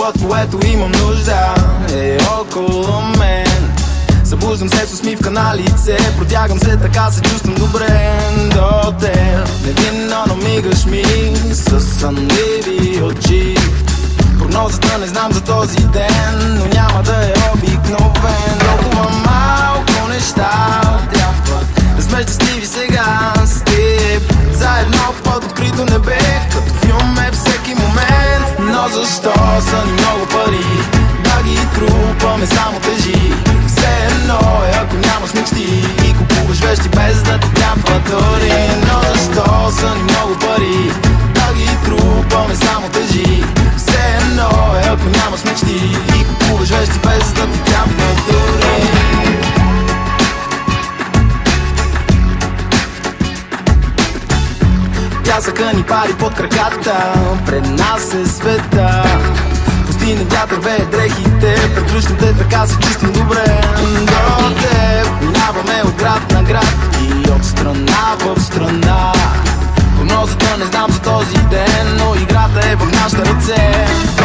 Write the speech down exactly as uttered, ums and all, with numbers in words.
от което имам нужда е около мен. Събуждам се с усмивка на лице, протягам се, така се чувствам добре до теб. Невинно намигаш ми със сънливи очи. Прогнозата не знам за този ден, но няма да е обикновен. Толкова малко неща трябват да сме щастливи сега с теб. Заедно под открито небе, като филм е всеки момент. Но защо са ни много пари, да ги трупаме само тежи. Все едно е ако нямаш мечти и купуваш вещи без да ти трябва дори. Но защо са ни много пари, да ги трупаме само тежи. Все едно е ако нямаш мечти и купуваш вещи без да ти трябва дори. Пясъка ни пари под краката, пред нас е света. Пустиня, вятър, вее дрехите, предрущам те, така се чувствам добре до теб. Минаваме от град на град и от страна в страна. Прогнозата не знам за този ден, но играта е в нашите ръце.